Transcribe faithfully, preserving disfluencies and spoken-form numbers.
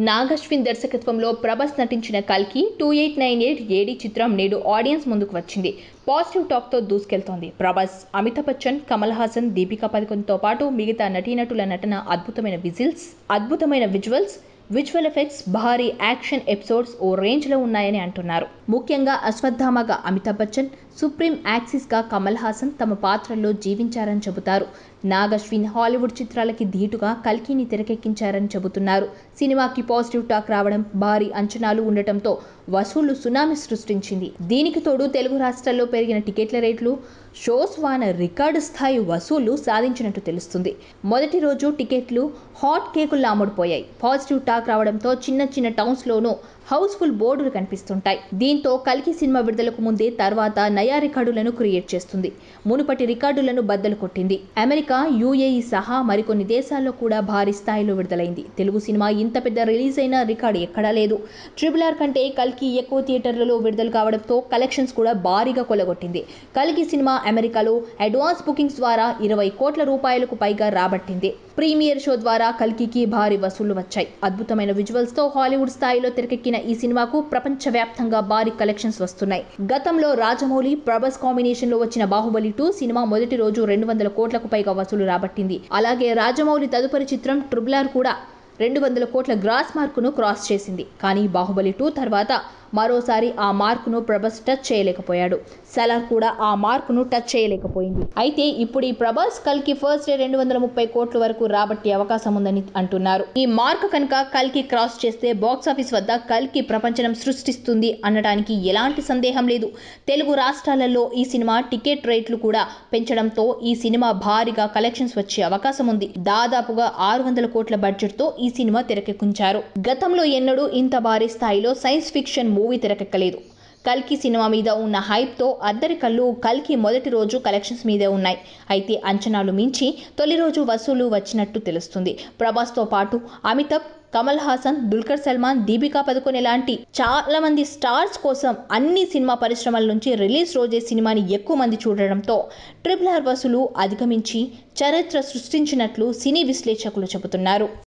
నాగశ్విన్ దర్శకత్వంలో ప్రభాస్ నటించిన కల్కి two eight nine eight AD చిత్రం నేడు ఆడియన్స్ ముందుకు వచ్చింది. పాజిటివ్ టాక్తో దూసుకెళ్తోంది. ప్రభాస్, అమితాబ్ బచ్చన్, కమల్ హాసన్, దీపికా పదుకొనెతో పాటు మిగతా నటీనటుల నటన, అద్భుతమైన విజిల్స్, అద్భుతమైన విజువల్స్, విజువల్ ఎఫెక్ట్స్, భారీ యాక్షన్ ఎపిసోడ్స్ ఓ రేంజ్లో ఉన్నాయని అంటున్నారు. ముఖ్యంగా అశ్వత్థామగా అమితాబ్ బచ్చన్, సుప్రీం యాక్సిస్గా కమల్ హాసన్ తమ పాత్రల్లో జీవించారని చెబుతారు. నాగశ్విన్ హాలీవుడ్ చిత్రాలకి ధీటుగా కల్కిని తెరకెక్కించారని చెబుతున్నారు. సినిమాకి పాజిటివ్ టాక్ రావడం, భారీ అంచనాలు ఉండటంతో వసూళ్లు సునామీ సృష్టించింది. దీనికి తోడు తెలుగు రాష్ట్రాల్లో పెరిగిన టికెట్ల రేట్లు, షోస్ వాన రికార్డు స్థాయి వసూళ్లు సాధించినట్టు తెలుస్తుంది. మొదటి రోజు టికెట్లు హాట్ కేకుల్లా అమ్ముడుపోయాయి. పాజిటివ్ టాక్ రావడంతో చిన్న చిన్న టౌన్స్లోనూ హౌస్ఫుల్ బోర్డులు కనిపిస్తుంటాయి. దీంతో కల్కి సినిమా విడుదలకు ముందే తర్వాత నయా రికార్డులను క్రియేట్ చేస్తుంది. మునుపటి రికార్డులను బద్దలు కొట్టింది. అమెరికా, యూఏఈ సహా మరికొన్ని దేశాల్లో కూడా భారీ స్థాయిలో విడుదలైంది. తెలుగు సినిమా ఇంత పెద్ద రిలీజ్ అయిన రికార్డు ఎక్కడా లేదు. ట్రిపుల్ ఆర్ కంటే కల్కి ఎక్కువ థియేటర్లలో విడుదల కావడంతో కలెక్షన్స్ కూడా భారీగా కొల్లగొట్టింది. కల్కి సినిమా అమెరికాలో అడ్వాన్స్ బుకింగ్స్ ద్వారా ఇరవై కోట్ల రూపాయలకు పైగా రాబట్టింది. ప్రీమియర్ షో ద్వారా కల్కికి భారీ వసూళ్లు వచ్చాయి. అద్భుతమైన విజువల్స్ తో హాలీవుడ్ స్థాయిలో తెరకెక్కిన ఈ సినిమాకు ప్రపంచవ్యాప్తంగా భారీ కలెక్షన్స్ వస్తున్నాయి. గతంలో రాజమౌళి, ప్రభాస్ కాంబినేషన్ లో వచ్చిన బాహుబలి టూ సినిమా మొదటి రోజు రెండు వందల కోట్లకు పైగా వసూలు రాబట్టింది. అలాగే రాజమౌళి తదుపరి చిత్రం ట్రిపుల్ ఆర్ కూడా రెండు వందల కోట్ల గ్రాస్ మార్కును క్రాస్ చేసింది. కానీ బాహుబలి టూ తర్వాత మరోసారి ఆ మార్కును ప్రభాస్ టచ్ చేయలేకపోయాడు. సలార్ కూడా ఆ మార్కును టచ్ చేయలేకపోయింది. అయితే ఇప్పుడు ఈ ప్రభాస్ కల్కి ఫస్ట్ డే రెండు వందల ముప్పై కోట్ల వరకు రాబట్టే అవకాశం ఉందని అంటున్నారు. ఈ మార్క్ కనుక కల్కి క్రాస్ చేస్తే బాక్సాఫీస్ వద్ద కల్కి ప్రపంచం సృష్టిస్తుంది అనడానికి ఎలాంటి సందేహం లేదు. తెలుగు రాష్ట్రాలలో ఈ సినిమా టికెట్ రేట్లు కూడా పెంచడంతో ఈ సినిమా భారీగా కలెక్షన్స్ వచ్చే అవకాశం ఉంది. దాదాపుగా ఆరు వందల కోట్ల బడ్జెట్ తో ఈ సినిమా తెరకెక్కించారు. గతంలో ఎన్నడూ ఇంత భారీ స్థాయిలో సైన్స్ ఫిక్షన్ మూవీ తెరకెక్కలేదు. కల్కి సినిమా మీద ఉన్న హైప్తో అందరి కళ్ళు కల్కి మొదటి రోజు కలెక్షన్స్ మీదే ఉన్నాయి. అయితే అంచనాలు మించి తొలి రోజు వసూలు వచ్చినట్టు తెలుస్తుంది. ప్రభాస్తో పాటు అమితాబ్, కమల్ హాసన్, దుల్కర్ సల్మాన్, దీపికా పదుకొనె లాంటి చాలా మంది స్టార్స్ కోసం అన్ని సినిమా పరిశ్రమల నుంచి రిలీజ్ రోజే సినిమాని ఎక్కువ మంది చూడడంతో ట్రిపుల్ ఆర్ వసూలు అధిగమించి చరిత్ర సృష్టించినట్లు సినీ విశ్లేషకులు చెబుతున్నారు.